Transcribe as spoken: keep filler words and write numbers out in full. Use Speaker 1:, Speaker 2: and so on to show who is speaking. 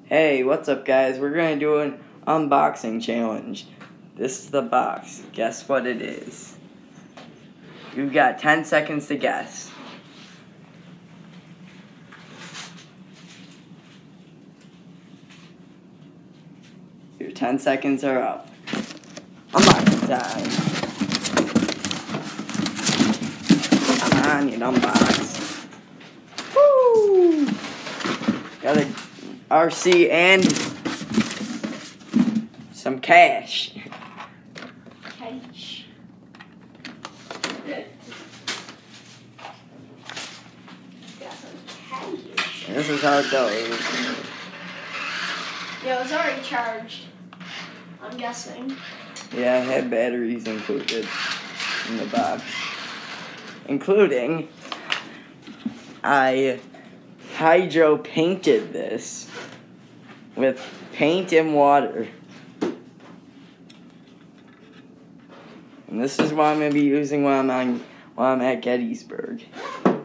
Speaker 1: Hey, what's up guys? We're going to do an unboxing challenge. This is the box. Guess what it is? You've got ten seconds to guess. Your ten seconds are up. Unboxing time. Come on, you unbox. Woo! Got a R C and some cash.
Speaker 2: Cash. Got some cash.
Speaker 1: This is how it goes.
Speaker 2: Yeah, it was already charged. I'm guessing.
Speaker 1: Yeah, it had batteries included in the box. Including, I hydro painted this with paint and water. And this is what I'm going to be using while I'm, on, while I'm at Gettysburg.